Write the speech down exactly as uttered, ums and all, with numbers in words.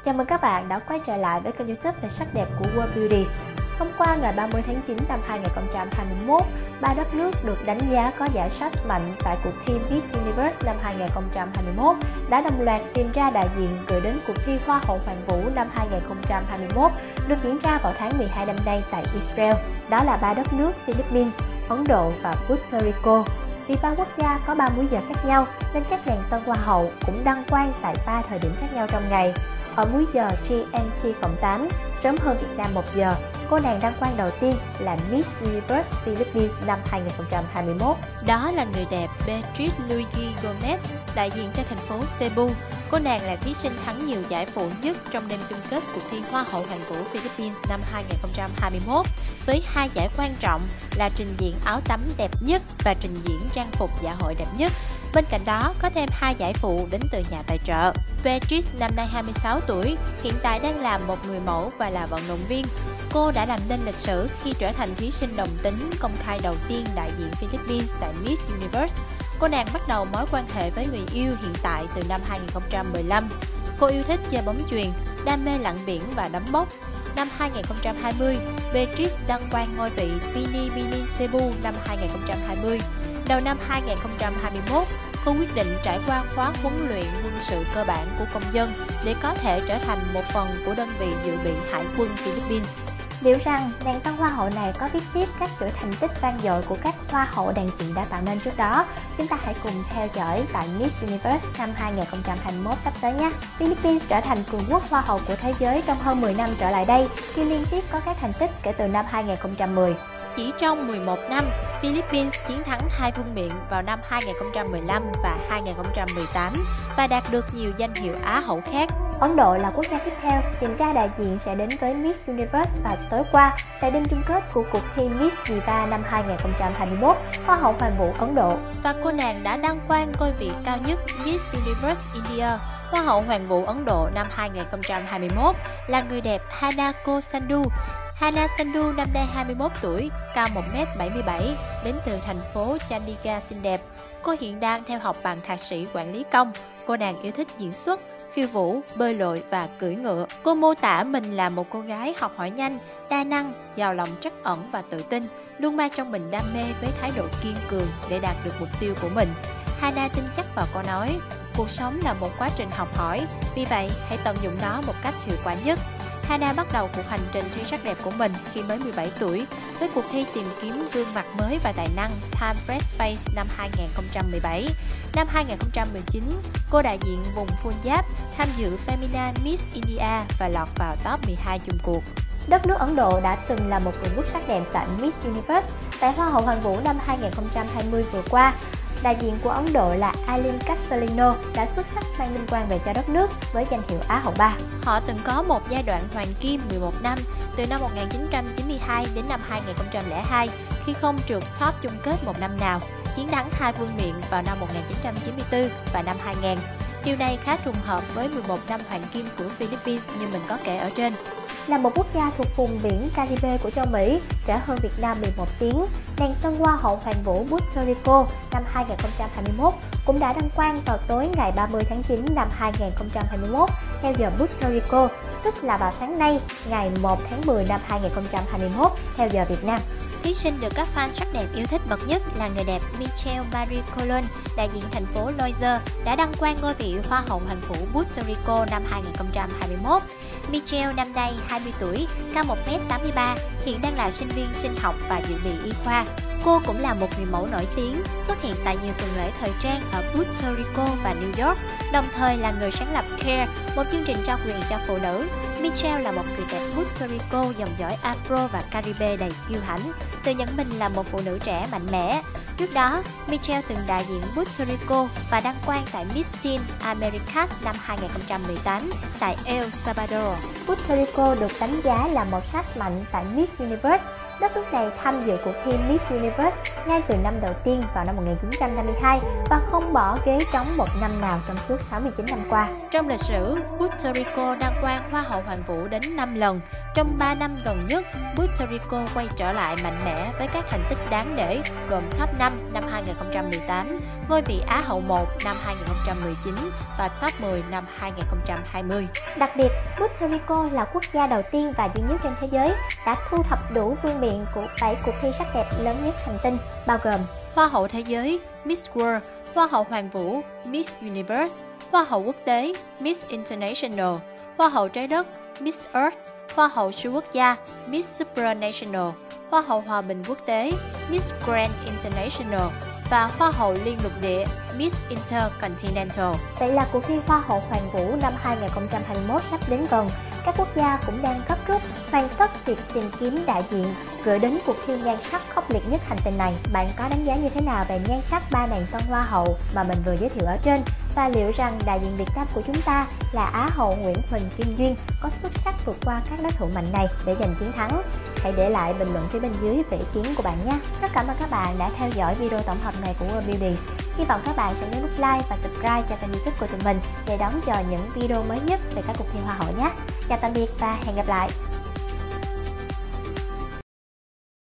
Chào mừng các bạn đã quay trở lại với kênh YouTube về sắc đẹp của World Beauties. Hôm qua ngày ba mươi tháng chín năm hai nghìn không trăm hai mươi mốt, ba đất nước được đánh giá có giải sát mạnh tại cuộc thi Miss Universe năm hai nghìn không trăm hai mươi mốt đã đồng loạt tìm ra đại diện gửi đến cuộc thi Hoa hậu Hoàn vũ năm hai nghìn không trăm hai mươi mốt được diễn ra vào tháng mười hai năm nay tại Israel. Đó là ba đất nước Philippines, Ấn Độ và Puerto Rico. Vì ba quốc gia có ba múi giờ khác nhau nên các nàng tân Hoa hậu cũng đăng quang tại ba thời điểm khác nhau trong ngày. Ở múi giờ G M T cộng tám, sớm hơn Việt Nam một giờ, cô nàng đăng quang đầu tiên là Miss Universe Philippines năm hai nghìn không trăm hai mươi mốt. Đó là người đẹp Beatriz Luigi Gomez, đại diện cho thành phố Cebu. Cô nàng là thí sinh thắng nhiều giải phụ nhất trong đêm chung kết cuộc thi Hoa hậu Hoàn vũ Philippines năm hai nghìn không trăm hai mươi mốt, với hai giải quan trọng là trình diễn áo tắm đẹp nhất và trình diễn trang phục dạ hội đẹp nhất. Bên cạnh đó, có thêm hai giải phụ đến từ nhà tài trợ. Beatriz năm nay hai mươi sáu tuổi, hiện tại đang làm một người mẫu và là vận động viên. Cô đã làm nên lịch sử khi trở thành thí sinh đồng tính công khai đầu tiên đại diện Philippines tại Miss Universe. Cô nàng bắt đầu mối quan hệ với người yêu hiện tại từ năm hai nghìn không trăm mười lăm. Cô yêu thích chơi bóng chuyền, đam mê lặn biển và đấm bốc. Năm hai nghìn không trăm hai mươi, Beatriz đăng quang ngôi vị Binibining Cebu năm hai nghìn không trăm hai mươi. Đầu năm hai nghìn không trăm hai mươi mốt, cô quyết định trải qua khóa huấn luyện quân sự cơ bản của công dân để có thể trở thành một phần của đơn vị dự bị Hải quân Philippines. Liệu rằng nàng tân Hoa hậu này có viết tiếp các chuỗi thành tích vang dội của các Hoa hậu đàn chị đã tạo nên trước đó? Chúng ta hãy cùng theo dõi tại Miss Universe năm hai nghìn không trăm hai mươi mốt sắp tới nhé! Philippines trở thành cường quốc Hoa hậu của thế giới trong hơn mười năm trở lại đây, khi liên tiếp có các thành tích kể từ năm hai nghìn không trăm mười. Chỉ trong mười một năm, Philippines chiến thắng hai vương miện vào năm hai nghìn không trăm mười lăm và hai nghìn không trăm mười tám và đạt được nhiều danh hiệu Á hậu khác. Ấn Độ là quốc gia tiếp theo tìm ra đại diện sẽ đến với Miss Universe vào tối qua tại đêm chung kết của cuộc thi Miss Diva năm hai nghìn không trăm hai mươi mốt, Hoa hậu Hoàn vũ Ấn Độ. Và cô nàng đã đăng quang ngôi vị cao nhất Miss Universe India, Hoa hậu Hoàn vũ Ấn Độ năm hai nghìn không trăm hai mươi mốt là người đẹp Hanako Sandhu. Hana Sandhu năm nay hai mươi mốt tuổi, cao một mét bảy mươi bảy, đến từ thành phố Chandigarh xinh đẹp. Cô hiện đang theo học bằng thạc sĩ quản lý công. Cô nàng yêu thích diễn xuất, khiêu vũ, bơi lội và cưỡi ngựa. Cô mô tả mình là một cô gái học hỏi nhanh, đa năng, giàu lòng trắc ẩn và tự tin, luôn mang trong mình đam mê với thái độ kiên cường để đạt được mục tiêu của mình. Hana tin chắc vào câu nói, cuộc sống là một quá trình học hỏi, vì vậy hãy tận dụng nó một cách hiệu quả nhất. Hana bắt đầu cuộc hành trình thi sắc đẹp của mình khi mới mười bảy tuổi với cuộc thi tìm kiếm gương mặt mới và tài năng Time Fresh Face năm hai nghìn không trăm mười bảy. Năm hai nghìn không trăm mười chín, cô đại diện vùng Punjab tham dự Femina Miss India và lọt vào top mười hai chung cuộc. Đất nước Ấn Độ đã từng là một cường quốc sắc đẹp tại Miss Universe. Tại Hoa hậu Hoàn vũ năm hai nghìn không trăm hai mươi vừa qua, đại diện của Ấn Độ là Aileen Castellino đã xuất sắc mang vinh quang về cho đất nước với danh hiệu Á hậu ba. Họ từng có một giai đoạn hoàng kim mười một năm, từ năm một nghìn chín trăm chín mươi hai đến năm hai nghìn không trăm lẻ hai, khi không trượt top chung kết một năm nào, chiến thắng hai vương miện vào năm một nghìn chín trăm chín mươi tư và năm hai nghìn. Điều này khá trùng hợp với mười một năm hoàng kim của Philippines như mình có kể ở trên. Là một quốc gia thuộc vùng biển Caribe của châu Mỹ, trẻ hơn Việt Nam mười một tiếng, nàng tân Hoa hậu Hoàn vũ Puerto Rico năm hai nghìn không trăm hai mươi mốt cũng đã đăng quang vào tối ngày ba mươi tháng chín năm hai nghìn không trăm hai mươi mốt theo giờ Puerto Rico, tức là vào sáng nay ngày một tháng mười năm hai nghìn không trăm hai mươi mốt theo giờ Việt Nam. Thí sinh được các fan sắc đẹp yêu thích bậc nhất là người đẹp Michelle Marie Colon, đại diện thành phố Loiser, đã đăng quang ngôi vị Hoa hậu Hoàn vũ Puerto Rico năm hai nghìn không trăm hai mươi mốt. Michelle năm nay hai mươi tuổi, cao một mét tám mươi ba, hiện đang là sinh viên sinh học và dự bị y khoa. Cô cũng là một người mẫu nổi tiếng, xuất hiện tại nhiều tuần lễ thời trang ở Puerto Rico và New York, đồng thời là người sáng lập Care, một chương trình trao quyền cho phụ nữ. Michelle là một người đẹp Puerto Rico dòng dõi Afro và Caribe đầy kiêu hãnh, tự nhận mình là một phụ nữ trẻ mạnh mẽ. Trước đó, Michelle từng đại diện Puerto Rico và đăng quang tại Miss Teen Americas năm hai nghìn không trăm mười tám tại El Salvador. Puerto Rico được đánh giá là một sát mạnh tại Miss Universe. Đất nước này tham dự cuộc thi Miss Universe ngay từ năm đầu tiên vào năm một nghìn chín trăm năm mươi hai và không bỏ ghế trống một năm nào trong suốt sáu mươi chín năm qua. Trong lịch sử, Puerto Rico đăng quang Hoa hậu Hoàn vũ đến năm lần. Trong ba năm gần nhất, Puerto Rico quay trở lại mạnh mẽ với các thành tích đáng nể gồm top năm năm hai nghìn không trăm mười tám, ngôi vị Á hậu một năm hai nghìn không trăm mười chín và top mười năm hai nghìn không trăm hai mươi. Đặc biệt, Puerto Rico là quốc gia đầu tiên và duy nhất trên thế giới đã thu thập đủ vương miện của bảy cuộc thi sắc đẹp lớn nhất hành tinh, bao gồm Hoa hậu thế giới Miss World, Hoa hậu Hoàn vũ Miss Universe, Hoa hậu quốc tế Miss International, Hoa hậu trái đất Miss Earth, Hoa hậu siêu quốc gia Miss Supranational, Hoa hậu hòa bình quốc tế Miss Grand International và Hoa hậu liên lục địa Miss Intercontinental. Vậy là cuộc thi Hoa hậu Hoàn vũ năm hai nghìn không trăm hai mươi mốt sắp đến gần. Các quốc gia cũng đang gấp rút hoàn tất việc tìm kiếm đại diện gửi đến cuộc thi nhan sắc khốc liệt nhất hành tinh này. Bạn có đánh giá như thế nào về nhan sắc ba nàng tân Hoa hậu mà mình vừa giới thiệu ở trên? Và liệu rằng đại diện Việt Nam của chúng ta là Á hậu Nguyễn Huỳnh Kim Duyên có xuất sắc vượt qua các đối thủ mạnh này để giành chiến thắng? Hãy để lại bình luận phía bên dưới về ý kiến của bạn nhé. Rất cảm ơn các bạn đã theo dõi video tổng hợp này của World Beauties. Hy vọng các bạn sẽ nhấn nút like và subscribe cho kênh YouTube của tụi mình để đón chờ những video mới nhất về các cuộc thi Hoa hậu nhé. Chào tạm biệt và hẹn gặp lại!